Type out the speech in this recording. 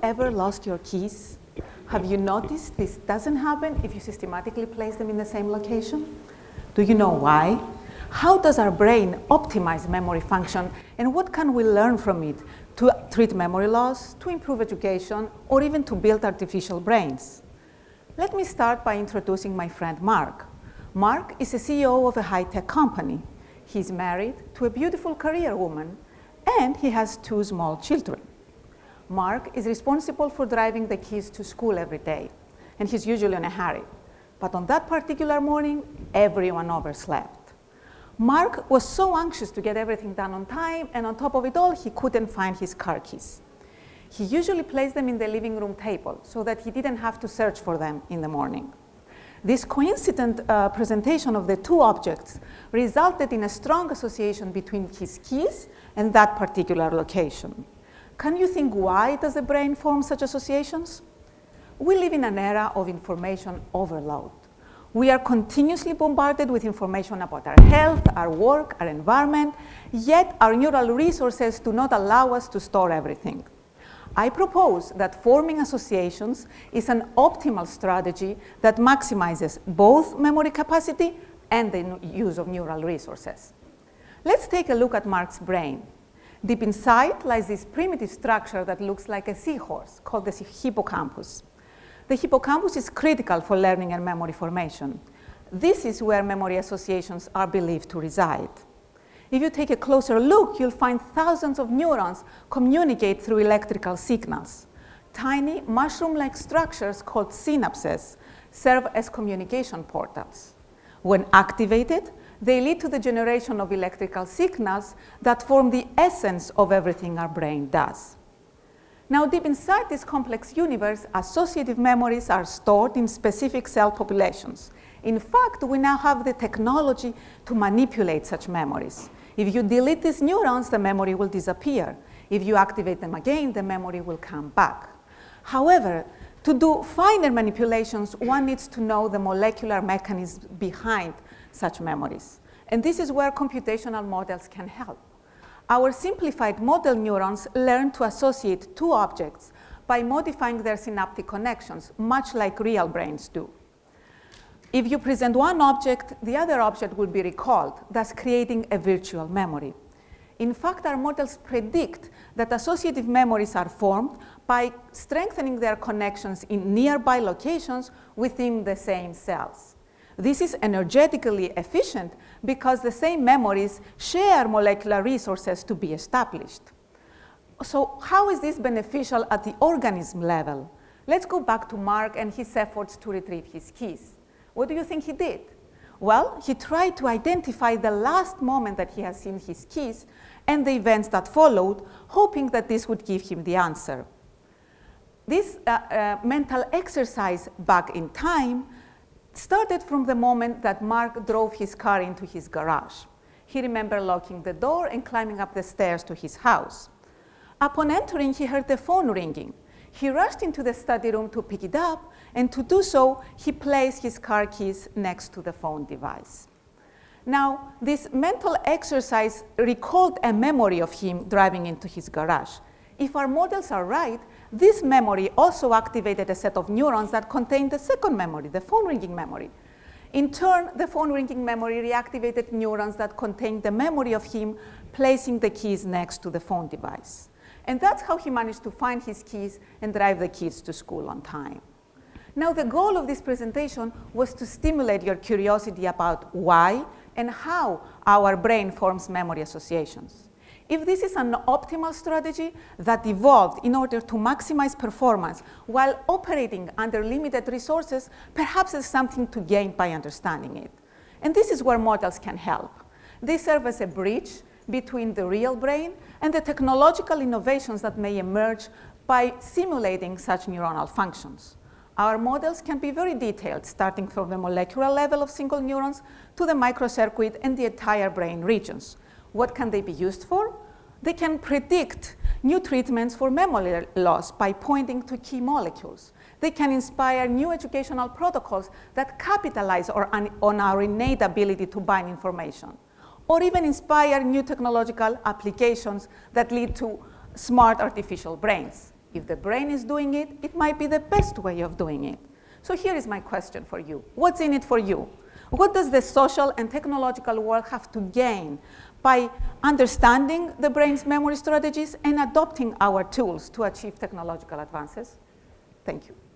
ever lost your keys? Have you noticed this doesn't happen if you systematically place them in the same location? Do you know why? How does our brain optimize memory function, and what can we learn from it to treat memory loss, to improve education, or even to build artificial brains? Let me start by introducing my friend Mark. Mark is the CEO of a high-tech company. He's married to a beautiful career woman, and he has 2 small children. Mark is responsible for driving the kids to school every day, and he's usually in a hurry. But on that particular morning, everyone overslept. Mark was so anxious to get everything done on time, and on top of it all, he couldn't find his car keys. He usually placed them in the living room table so that he didn't have to search for them in the morning. This coincident presentation of the 2 objects resulted in a strong association between his keys and that particular location. Can you think why does the brain form such associations? We live in an era of information overload. We are continuously bombarded with information about our health, our work, our environment, yet our neural resources do not allow us to store everything. I propose that forming associations is an optimal strategy that maximizes both memory capacity and the use of neural resources. Let's take a look at Mark's brain. Deep inside lies this primitive structure that looks like a seahorse called the hippocampus. The hippocampus is critical for learning and memory formation. This is where memory associations are believed to reside. If you take a closer look, you'll find thousands of neurons communicate through electrical signals. Tiny mushroom-like structures called synapses serve as communication portals. When activated, they lead to the generation of electrical signals that form the essence of everything our brain does. Now, deep inside this complex universe, associative memories are stored in specific cell populations. In fact, we now have the technology to manipulate such memories. If you delete these neurons, the memory will disappear. If you activate them again, the memory will come back. However, to do finer manipulations, one needs to know the molecular mechanisms behind such memories. And this is where computational models can help. Our simplified model neurons learn to associate 2 objects by modifying their synaptic connections, much like real brains do. If you present one object, the other object will be recalled, thus creating a virtual memory. In fact, our models predict that associative memories are formed by strengthening their connections in nearby locations within the same cells. This is energetically efficient because the same memories share molecular resources to be established. So how is this beneficial at the organism level? Let's go back to Mark and his efforts to retrieve his keys. What do you think he did? Well, he tried to identify the last moment that he has seen his keys and the events that followed, hoping that this would give him the answer. This mental exercise back in time started from the moment that Mark drove his car into his garage. He remembered locking the door and climbing up the stairs to his house. Upon entering, he heard the phone ringing. He rushed into the study room to pick it up, and to do so, he placed his car keys next to the phone device. Now, this mental exercise recalled a memory of him driving into his garage. If our models are right, this memory also activated a set of neurons that contained the second memory, the phone ringing memory. In turn, the phone ringing memory reactivated neurons that contained the memory of him placing the keys next to the phone device. And that's how he managed to find his keys and drive the kids to school on time. Now, the goal of this presentation was to stimulate your curiosity about why and how our brain forms memory associations. If this is an optimal strategy that evolved in order to maximize performance while operating under limited resources, perhaps there's something to gain by understanding it. And this is where models can help. They serve as a bridge between the real brain and the technological innovations that may emerge by simulating such neuronal functions. Our models can be very detailed, starting from the molecular level of single neurons to the microcircuit and the entire brain regions. What can they be used for? They can predict new treatments for memory loss by pointing to key molecules. They can inspire new educational protocols that capitalize on our innate ability to bind information, or even inspire new technological applications that lead to smart artificial brains. If the brain is doing it, it might be the best way of doing it. So here is my question for you. What's in it for you? What does the social and technological world have to gain by understanding the brain's memory strategies and adopting our tools to achieve technological advances? Thank you.